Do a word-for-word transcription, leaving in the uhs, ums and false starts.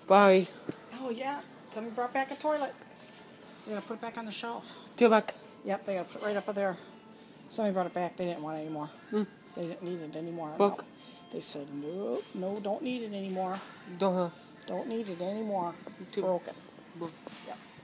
Bye. Oh, yeah. Somebody brought back a toilet. They gotta put it back on the shelf. Do back. Yep, they gotta put it right up there. Somebody brought it back. They didn't want it anymore. Mm. They didn't need it anymore. Book. No. They said, no, no, don't need it anymore. Don't. Don't need it anymore. It's broken. Book. Yep.